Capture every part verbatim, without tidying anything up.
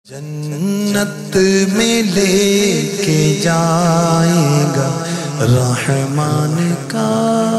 جنت میں لے کے جائے گا رحمان کا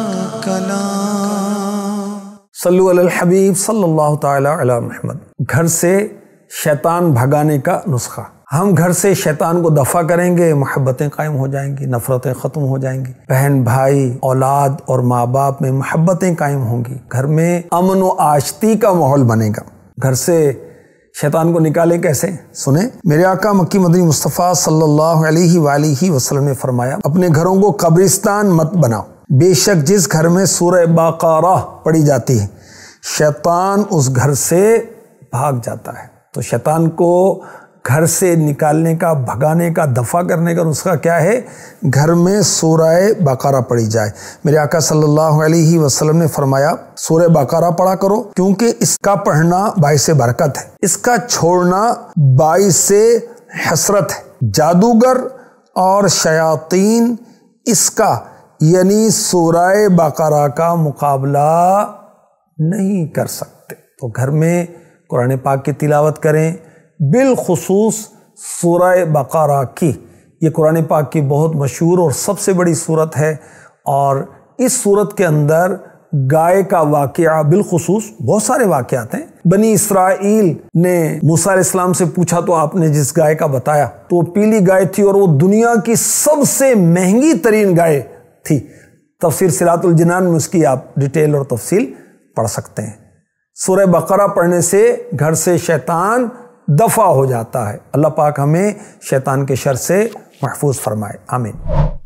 کلام۔ صلو علی الحبیب صلی اللہ تعالی علی محمد۔ گھر سے شیطان بھگانے کا نسخہ۔ ہم گھر سے شیطان کو دفع کریں گے، محبتیں قائم ہو جائیں گی، نفرتیں ختم ہو جائیں گی، بہن بھائی اولاد اور ماں باپ میں محبتیں قائم ہوں گی، گھر میں امن و آشتی کا ماحول بنے گا۔ گھر سے شیطان کو نکالے کیسے؟ سنیں، میرے آقا مکی مدنی مصطفیٰ صلی اللہ علیہ وآلہ وسلم نے فرمایا، اپنے گھروں کو قبرستان مت بناؤ، بے شک جس گھر میں سورہ بقرہ پڑھی جاتی ہے شیطان اس گھر سے بھاگ جاتا ہے۔ تو شیطان کو گھر سے نکالنے کا، بھگانے کا، دفع کرنے کا نسخہ کیا ہے؟ گھر میں سورہ بقرہ پڑھی جائے۔ میرے آقا صلی اللہ علیہ وسلم نے فرمایا، سورہ بقرہ پڑھا کرو کیونکہ اس کا پڑھنا باعث برکت ہے، اس کا چھوڑنا باعث حسرت ہے۔ جادوگر اور شیاطین اس کا یعنی سورہ بقرہ کا مقابلہ نہیں کر سکتے۔ تو گھر میں قرآن پاک کی تلاوت کریں، بالخصوص سورہ بقرہ کی۔ یہ قرآن پاک کی بہت مشہور اور سب سے بڑی سورت ہے، اور اس سورت کے اندر گائے کا واقعہ بالخصوص، بہت سارے واقعات ہیں۔ بنی اسرائیل نے موسیٰ علیہ السلام سے پوچھا تو آپ نے جس گائے کا بتایا تو وہ پیلی گائے تھی، اور وہ دنیا کی سب سے مہنگی ترین گائے تھی۔ تفسیر صراط الجنان میں اس کی آپ ڈیٹیل اور تفصیل پڑھ سکتے ہیں۔ سورہ بقرہ پڑھنے سے گھر سے شیطان دفع ہو جاتا ہے۔ اللہ پاک ہمیں شیطان کے شر سے محفوظ فرمائے، آمین۔